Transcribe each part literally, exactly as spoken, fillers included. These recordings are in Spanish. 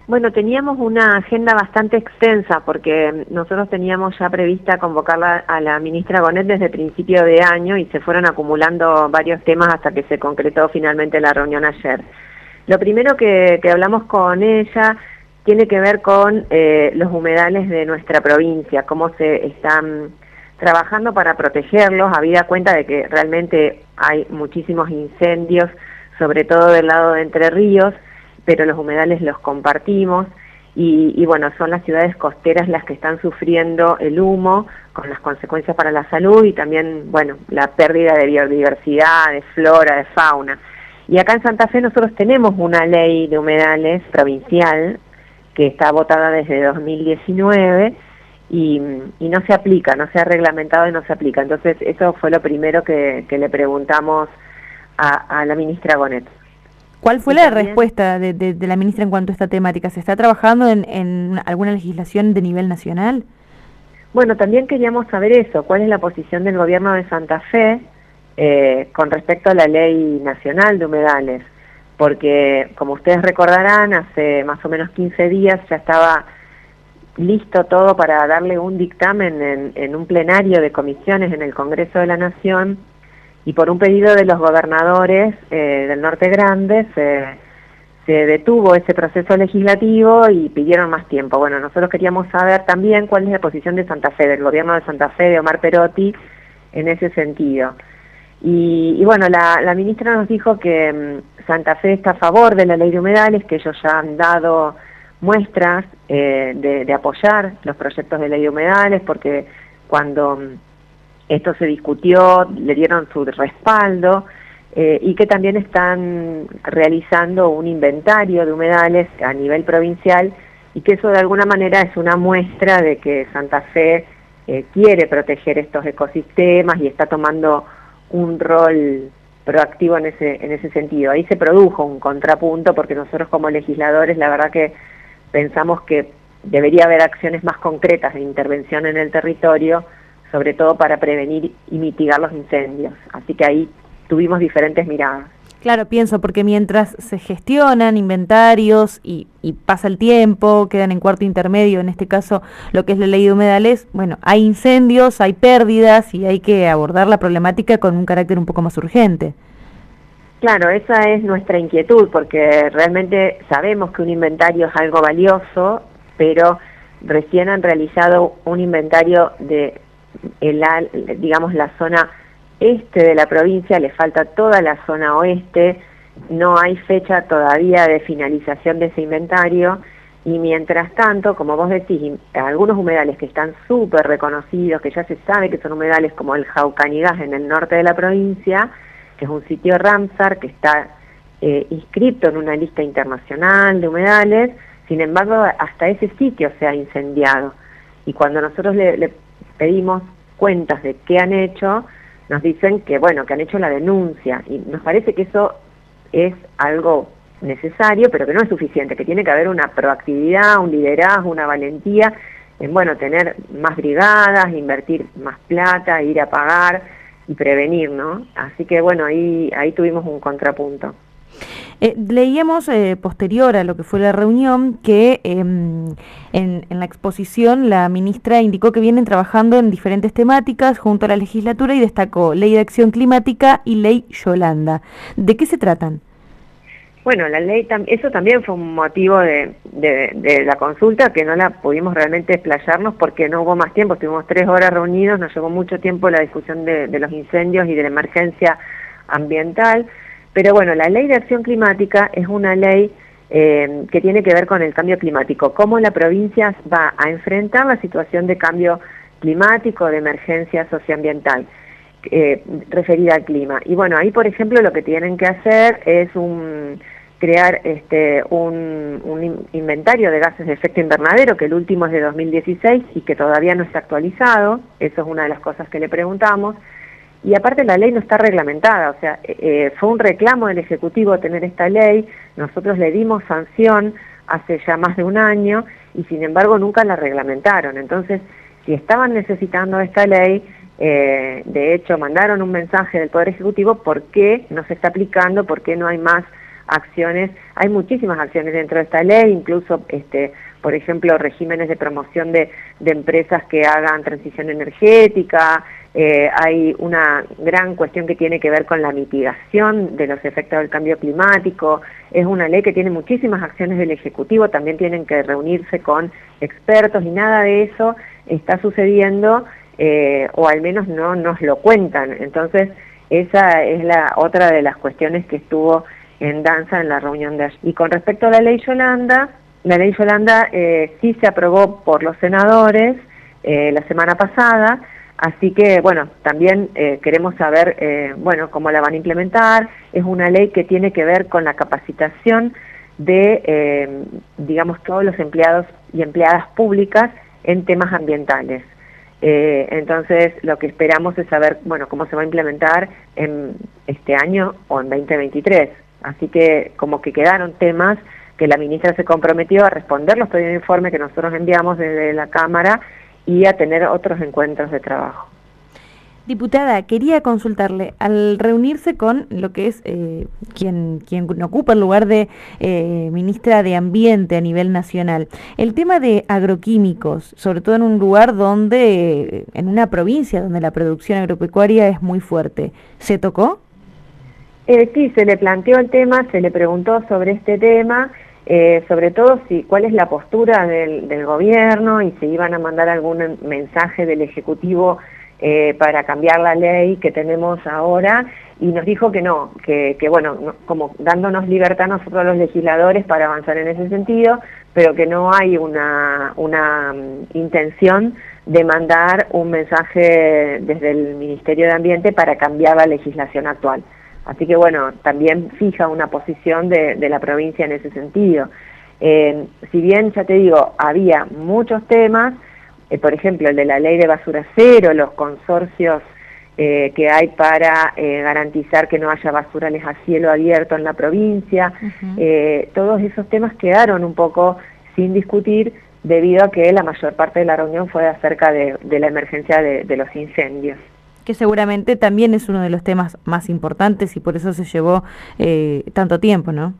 Bueno, teníamos una agenda bastante extensa porque nosotros teníamos ya prevista convocarla a la ministra Gonet desde principio de año y se fueron acumulando varios temas hasta que se concretó finalmente la reunión ayer. Lo primero que, que hablamos con ella tiene que ver con eh, los humedales de nuestra provincia, cómo se están trabajando para protegerlos, habida cuenta de que realmente hay muchísimos incendios, sobre todo del lado de Entre Ríos, pero los humedales los compartimos y, y bueno, son las ciudades costeras las que están sufriendo el humo con las consecuencias para la salud y también, bueno, la pérdida de biodiversidad, de flora, de fauna. Y acá en Santa Fe nosotros tenemos una ley de humedales provincial que está votada desde dos mil diecinueve y, y no se aplica, no se ha reglamentado y no se aplica. Entonces eso fue lo primero que, que le preguntamos a, a la ministra Gonet. ¿Cuál fue la respuesta de, de, de la ministra en cuanto a esta temática? ¿Se está trabajando en, en alguna legislación de nivel nacional? Bueno, también queríamos saber eso, cuál es la posición del gobierno de Santa Fe eh, con respecto a la ley nacional de humedales, porque como ustedes recordarán, hace más o menos quince días ya estaba listo todo para darle un dictamen en, en un plenario de comisiones en el Congreso de la Nación, y por un pedido de los gobernadores eh, del Norte Grande se, se detuvo ese proceso legislativo y pidieron más tiempo. Bueno, nosotros queríamos saber también cuál es la posición de Santa Fe, del gobierno de Santa Fe, de Omar Perotti, en ese sentido. Y, y bueno, la, la ministra nos dijo que um, Santa Fe está a favor de la ley de humedales, que ellos ya han dado muestras eh, de, de apoyar los proyectos de ley de humedales, porque cuando Um, esto se discutió, le dieron su respaldo eh, y que también están realizando un inventario de humedales a nivel provincial y que eso de alguna manera es una muestra de que Santa Fe eh, quiere proteger estos ecosistemas y está tomando un rol proactivo en ese, en ese sentido. Ahí se produjo un contrapunto porque nosotros como legisladores la verdad que pensamos que debería haber acciones más concretas de intervención en el territorio, sobre todo para prevenir y mitigar los incendios. Así que ahí tuvimos diferentes miradas. Claro, pienso, porque mientras se gestionan inventarios y, y pasa el tiempo, quedan en cuarto intermedio, en este caso lo que es la ley de humedales, bueno, hay incendios, hay pérdidas y hay que abordar la problemática con un carácter un poco más urgente. Claro, esa es nuestra inquietud, porque realmente sabemos que un inventario es algo valioso, pero recién han realizado un inventario de El, digamos la zona este de la provincia, le falta toda la zona oeste, no hay fecha todavía de finalización de ese inventario y mientras tanto, como vos decís, algunos humedales que están súper reconocidos, que ya se sabe que son humedales como el Jaucanigás en el norte de la provincia, que es un sitio Ramsar que está eh, inscrito en una lista internacional de humedales, sin embargo hasta ese sitio se ha incendiado y cuando nosotros le, le pedimos cuentas de qué han hecho, nos dicen que bueno, que han hecho la denuncia y nos parece que eso es algo necesario, pero que no es suficiente, que tiene que haber una proactividad, un liderazgo, una valentía en bueno, tener más brigadas, invertir más plata, ir a pagar y prevenir, ¿no? Así que bueno, ahí, ahí tuvimos un contrapunto. Eh, leíamos eh, posterior a lo que fue la reunión que eh, en, en la exposición la ministra indicó que vienen trabajando en diferentes temáticas junto a la legislatura y destacó Ley de Acción Climática y Ley Yolanda. ¿De qué se tratan? Bueno, la ley, eso también fue un motivo de, de, de la consulta, que no la pudimos realmente explayarnos porque no hubo más tiempo, estuvimos tres horas reunidos, nos llevó mucho tiempo la discusión de, de los incendios y de la emergencia ambiental. Pero bueno, la Ley de Acción Climática es una ley eh, que tiene que ver con el cambio climático, cómo la provincia va a enfrentar la situación de cambio climático, de emergencia socioambiental eh, referida al clima. Y bueno, ahí por ejemplo lo que tienen que hacer es un, crear este, un, un inventario de gases de efecto invernadero, que el último es de dos mil dieciséis y que todavía no está actualizado, eso es una de las cosas que le preguntamos. Y aparte la ley no está reglamentada, o sea, eh, fue un reclamo del Ejecutivo tener esta ley, nosotros le dimos sanción hace ya más de un año y sin embargo nunca la reglamentaron. Entonces, si estaban necesitando esta ley, eh, de hecho mandaron un mensaje del Poder Ejecutivo, ¿por qué no se está aplicando? ¿Por qué no hay más acciones hay muchísimas acciones dentro de esta ley, incluso, este, por ejemplo, regímenes de promoción de, de empresas que hagan transición energética. Eh, hay una gran cuestión que tiene que ver con la mitigación de los efectos del cambio climático. Es una ley que tiene muchísimas acciones del Ejecutivo, también tienen que reunirse con expertos y nada de eso está sucediendo, eh, o al menos no nos lo cuentan. Entonces, esa es la otra de las cuestiones que estuvo en danza en la reunión de ayer. Y con respecto a la ley Yolanda, la ley Yolanda eh, sí se aprobó por los senadores eh, la semana pasada. Así que, bueno, también eh, queremos saber, eh, bueno, cómo la van a implementar. Es una ley que tiene que ver con la capacitación de, eh, digamos, todos los empleados y empleadas públicas en temas ambientales. Eh, entonces, lo que esperamos es saber, bueno, cómo se va a implementar en este año o en veinte veintitrés. Así que, como que quedaron temas que la ministra se comprometió a responder los pedidos de informe que nosotros enviamos desde la Cámara y a tener otros encuentros de trabajo. Diputada, quería consultarle, al reunirse con lo que es eh, quien, quien ocupa el lugar de eh, ministra de Ambiente a nivel nacional, el tema de agroquímicos, sobre todo en un lugar donde, en una provincia donde la producción agropecuaria es muy fuerte, ¿se tocó? Eh, sí, se le planteó el tema, se le preguntó sobre este tema. Eh, sobre todo si cuál es la postura del, del gobierno y si iban a mandar algún mensaje del Ejecutivo eh, para cambiar la ley que tenemos ahora, y nos dijo que no, que, que bueno, no, como dándonos libertad nosotros los legisladores para avanzar en ese sentido, pero que no hay una, una um, intención de mandar un mensaje desde el Ministerio de Ambiente para cambiar la legislación actual. Así que bueno, también fija una posición de, de la provincia en ese sentido. Eh, si bien, ya te digo, había muchos temas, eh, por ejemplo, el de la ley de basura cero, los consorcios eh, que hay para eh, garantizar que no haya basurales a cielo abierto en la provincia, uh-huh. eh, todos esos temas quedaron un poco sin discutir debido a que la mayor parte de la reunión fue acerca de, de la emergencia de, de los incendios. Que seguramente también es uno de los temas más importantes y por eso se llevó eh, tanto tiempo, ¿no?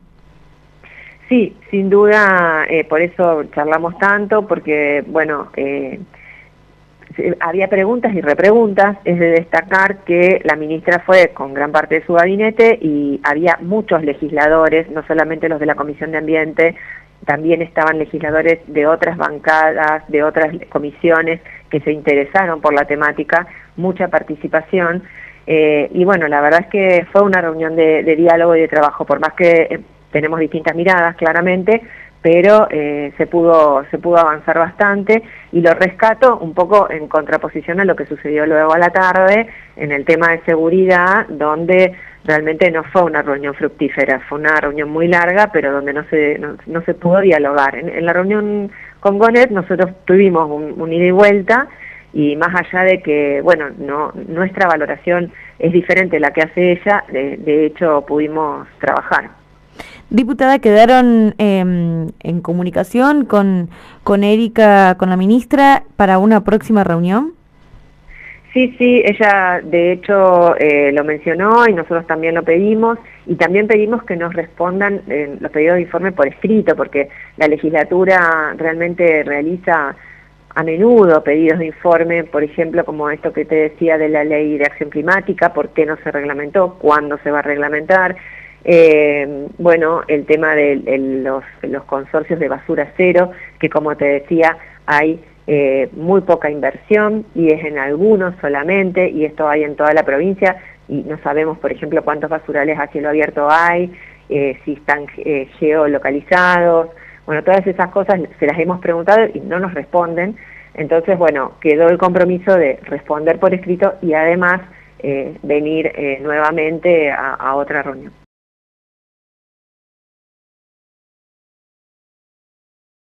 Sí, sin duda, eh, por eso charlamos tanto, porque, bueno, eh, había preguntas y repreguntas. Es de destacar que la ministra fue con gran parte de su gabinete y había muchos legisladores, no solamente los de la Comisión de Ambiente, también estaban legisladores de otras bancadas, de otras comisiones que se interesaron por la temática, mucha participación, eh, y bueno, la verdad es que fue una reunión de, de diálogo y de trabajo, por más que eh, tenemos distintas miradas, claramente, pero eh, se pudo, se pudo avanzar bastante, y lo rescato un poco en contraposición a lo que sucedió luego a la tarde, en el tema de seguridad, donde realmente no fue una reunión fructífera, fue una reunión muy larga, pero donde no se, no, no se pudo dialogar. En, en la reunión con Gonet nosotros tuvimos un, un ida y vuelta, y más allá de que, bueno, no, nuestra valoración es diferente a la que hace ella, de, de hecho pudimos trabajar. Diputada, ¿quedaron eh, en comunicación con, con Erika, con la ministra, para una próxima reunión? Sí, sí, ella de hecho eh, lo mencionó y nosotros también lo pedimos, y también pedimos que nos respondan eh, los pedidos de informe por escrito, porque la legislatura realmente realiza a menudo pedidos de informe, por ejemplo, como esto que te decía de la ley de acción climática, por qué no se reglamentó, cuándo se va a reglamentar, eh, bueno, el tema de el, los, los consorcios de basura cero, que como te decía, hay Eh, muy poca inversión y es en algunos solamente, y esto hay en toda la provincia, y no sabemos, por ejemplo, cuántos basurales a cielo abierto hay, eh, si están eh, geolocalizados. Bueno, todas esas cosas se las hemos preguntado y no nos responden. Entonces, bueno, quedó el compromiso de responder por escrito y además eh, venir eh, nuevamente a, a otra reunión.